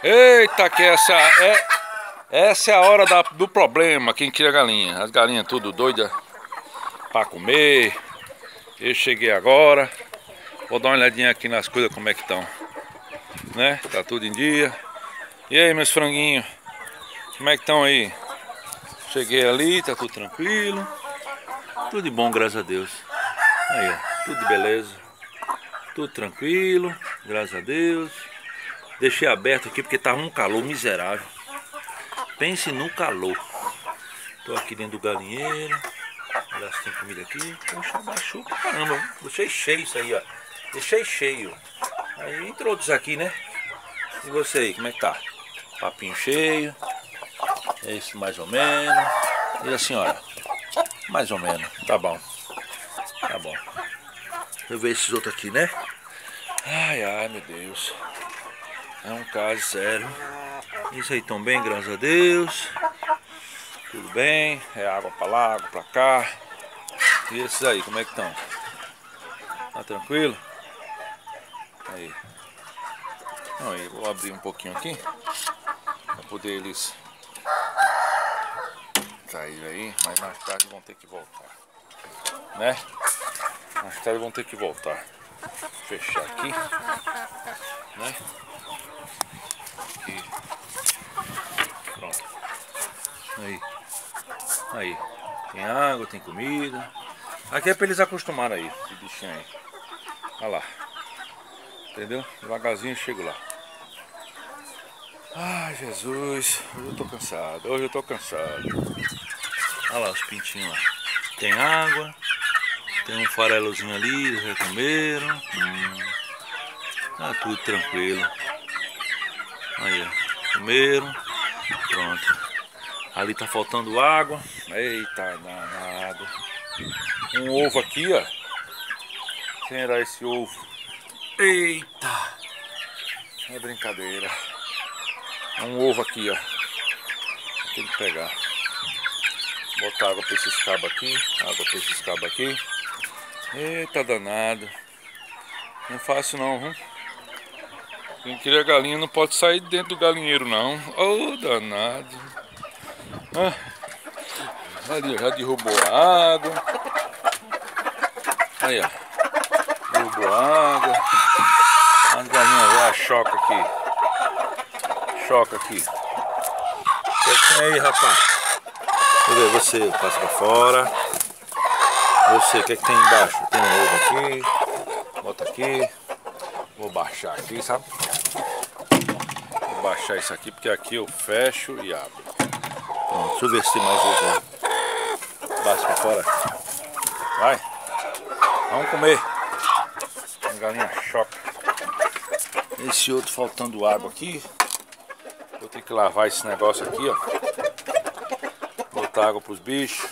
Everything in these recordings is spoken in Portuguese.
Eita, que essa é a hora do problema. Quem cria galinha? As galinhas tudo doidas pra comer. Eu cheguei agora. Vou dar uma olhadinha aqui nas coisas, como é que estão, né? Tá tudo em dia. E aí, meus franguinhos? Como é que estão aí? Cheguei ali, tá tudo tranquilo. Tudo de bom, graças a Deus. Aí, ó, tudo de beleza. Tudo tranquilo, graças a Deus. Deixei aberto aqui porque tava um calor miserável. Pense no calor. Tô aqui dentro do galinheiro. Olha se tem comida aqui. Poxa, baixou pra caramba. Deixei cheio isso aí, ó. Deixei cheio. Aí entrou outros aqui, né? E você aí, como é que tá? Papinho cheio. É isso mais ou menos. E a senhora? Mais ou menos. Tá bom. Tá bom. Deixa eu ver esses outros aqui, né? Ai, ai, meu Deus. É um caso sério. Isso aí tão bem, graças a Deus. Tudo bem. É água pra lá, água pra cá. E esses aí, como é que estão? Tá tranquilo? Aí. Aí, vou abrir um pouquinho aqui pra poder eles saírem aí, mas mais tarde vão ter que voltar, né? Mais tarde vão ter que voltar. Fechar aqui, né? E pronto. Aí. Tem água, tem comida. Aqui é pra eles acostumarem aí, esse bichinho aí. Olha lá. Entendeu? Devagarzinho eu chego lá. Ai, Jesus. Hoje eu tô cansado. Hoje eu tô cansado. Olha lá os pintinhos lá. Tem água. Tem um farelozinho ali, eles já comeram. Tá tudo tranquilo. Aí, ó. Comeram. Pronto. Ali tá faltando água. Eita, danado. Um ovo aqui, ó. Quem era esse ovo? Eita. É brincadeira. Um ovo aqui, ó. Tem que pegar. Botar água pra esses cabos aqui. Água pra esses cabos aqui. Eita, danado. Não é fácil não, viu? Quem cria galinha não pode sair dentro do galinheiro não. Oh, danado. Ali já derrubou a água. Aí, ó. Derrubou a água. As galinhas já choca aqui. Choca aqui. O que é que tem aí, rapaz? Deixa eu ver, você passa pra fora. Você, o que é que tem embaixo? Tem um ovo aqui. Bota aqui. Vou baixar aqui, sabe? Vou baixar isso aqui porque aqui eu fecho e abro. Pronto, deixa eu ver se tem mais ovo aí. Passa pra fora. Vai. Vamos comer. A galinha choca. Esse outro faltando água aqui. Vou ter que lavar esse negócio aqui, ó. Botar água pros bichos.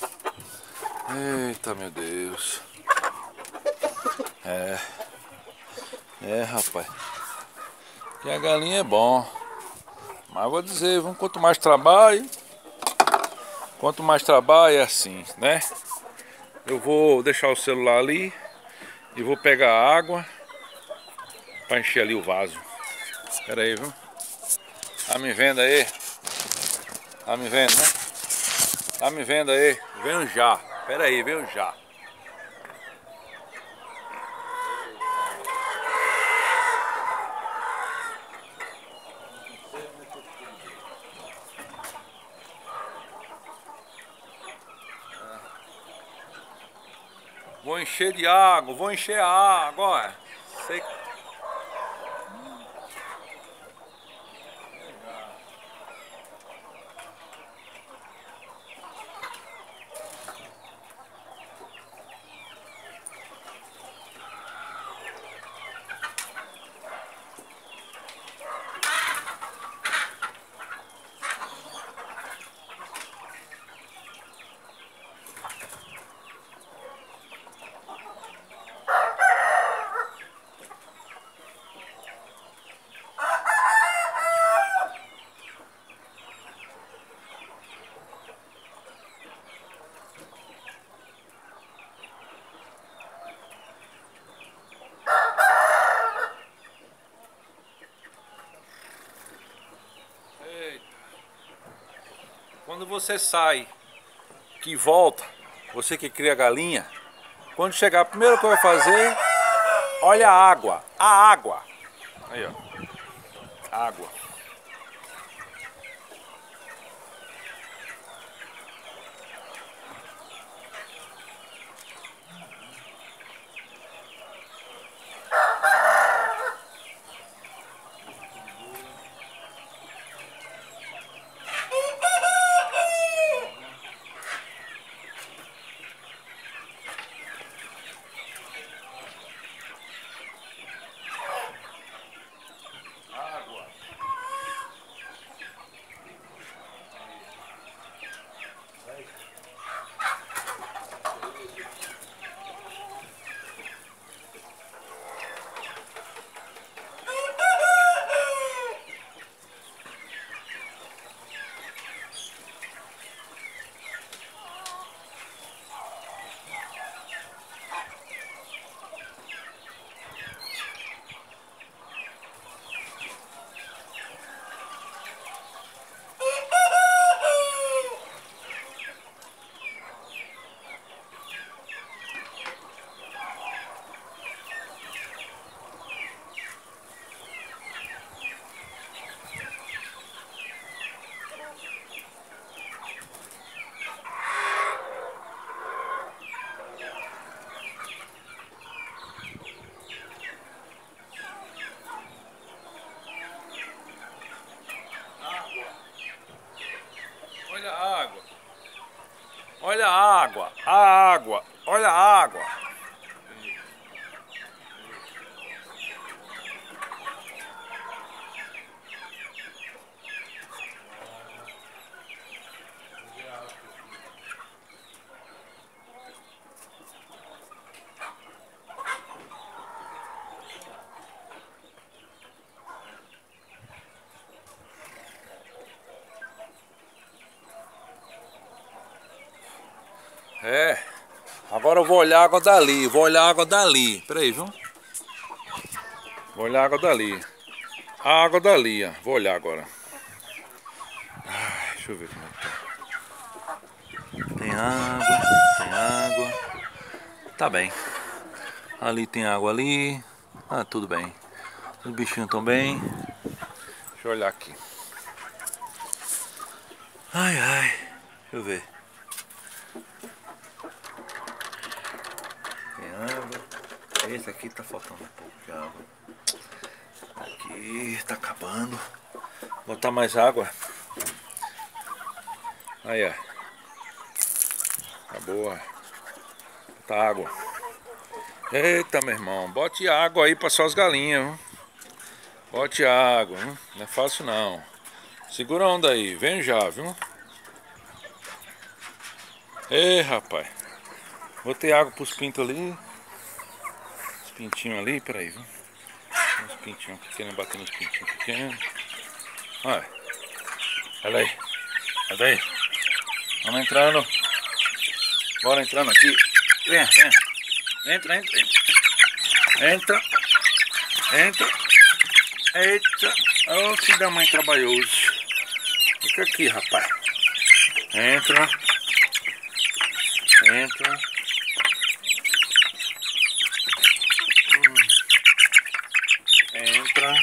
Eita, meu Deus. Rapaz. Que a galinha é bom. Mas vou dizer, quanto mais trabalho é assim, né? Eu vou deixar o celular ali e vou pegar a água para encher ali o vaso. Espera aí, viu? Tá me vendo aí? Tá me vendo, né? Tá me vendo aí? Venho já. Espera aí, venho já. Vou encher de água, vou encher a água, olha. Sei. Quando você sai, que volta, você que cria galinha, quando chegar, a primeira coisa que vai fazer, olha a água. A água. Aí, ó. Água. Água. Olha a água. Olha a água. A água. Olha a água. É. Agora eu vou olhar a água dali. Vou olhar a água dali. Pera aí, viu? Vou olhar a água dali. A água dali, ó. Vou olhar agora. Ai, deixa eu ver como é que tá. Tem água. Tem água. Tá bem. Ali tem água ali. Ah, tudo bem. Os bichinhos estão bem. Deixa eu olhar aqui. Ai, ai. Deixa eu ver. Tem água. Esse aqui tá faltando um pouco de água. Aqui tá acabando. Botar mais água. Aí, ó. Acabou, ó. Botar água. Eita, meu irmão. Bote água aí pra suas galinhas, viu? Bote água, viu? Não é fácil não. Segura a onda aí. Vem já, viu? Ei, rapaz. Botei água pros pintos ali. Os pintinhos ali, peraí, viu? Os pintinhos pequenos batendo nos pintinhos pequenos. Olha. Olha aí. Olha aí. Vamos entrando. Bora entrando aqui. Vem, vem. Entra, entra, entra. Entra. Entra. Eita. Ô, filho da mãe trabalhoso. Fica aqui, rapaz. Entra. Entra. Entra.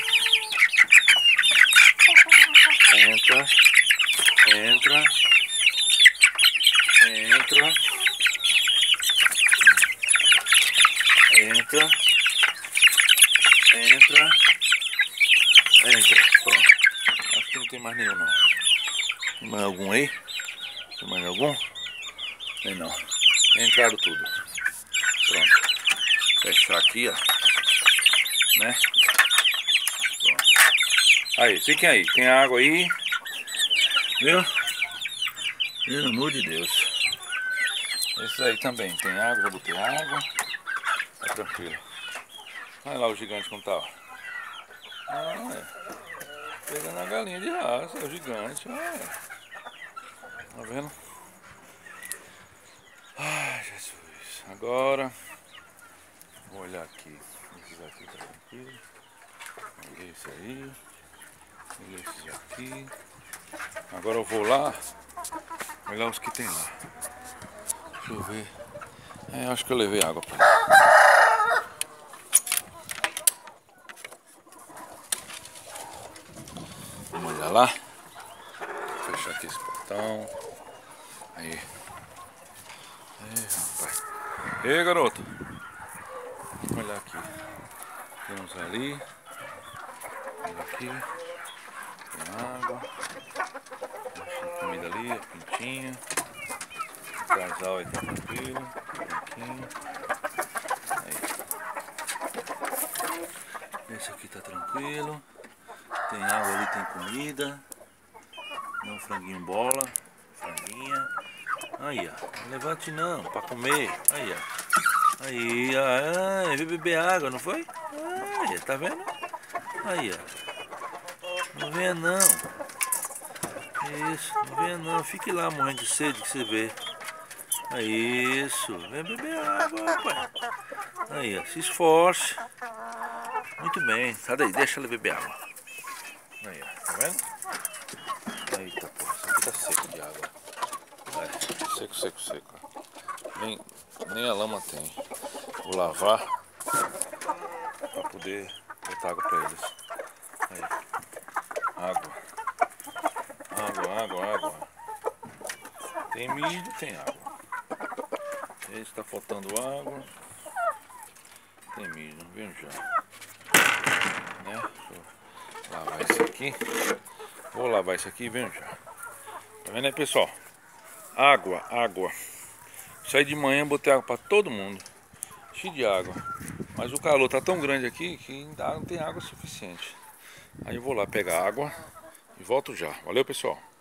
Entra. Entra. Entra. Entra. Entra. Entra. Pronto. Acho que não tem mais nenhum não. Tem mais algum aí? Tem mais algum? Tem não. Entraram tudo. Pronto. Fechar aqui, ó. Né? Pronto. Aí, fiquem aí. Tem água aí. Viu? Pelo amor de Deus. Esses aí também. Tem água, já botei água. Tá tranquilo. Olha lá o gigante como tá, ó. Ah, é. Pegando a galinha de raça, o gigante. Tá vendo? Ai, Jesus. Agora vou olhar aqui. Esse aqui tá tranquilo. Esse aí. Esse aqui. Agora eu vou lá Olha os que tem lá. Deixa eu ver. Acho que eu levei água pra ele. Vamos olhar lá. Vou fechar aqui esse portão. Aí. Rapaz. Ei, garoto. Vamos olhar aqui. Temos ali. Olha aqui. Tem água. Tem comida ali, a pintinha. O casal aí tá tranquilo. Branquinho. Aí. Esse aqui tá tranquilo. Tem água ali, tem comida. Tem um franguinho bola. Franguinha. Aí, ó. Não levante não, pra comer. Aí, ó. Aí, ó. Veio beber água, não foi? Aí, tá vendo? Aí, ó. Não venha não. Isso, não venha não. Fique lá morrendo de sede que você vê. Isso. Vem beber água, rapaz. Aí, ó. Se esforce. Muito bem. Sai daí, deixa ela beber água. Aí, ó. Tá vendo? Eita, porra. Isso aqui tá seco de água. Seco, seco, seco. Nem a lama tem. Vou lavar para poder botar água para eles. Aí. Água. Água, água, água. Tem milho, tem água. Esse está faltando água. Tem milho, não vejo já. Né? Deixa eu lavar isso aqui. Vou lavar isso aqui e venho já. Tá vendo aí, pessoal? Água, água. Saí de manhã, botei água para todo mundo. Cheio de água. Mas o calor tá tão grande aqui que ainda não tem água suficiente. Aí eu vou lá pegar água e volto já. Valeu, pessoal.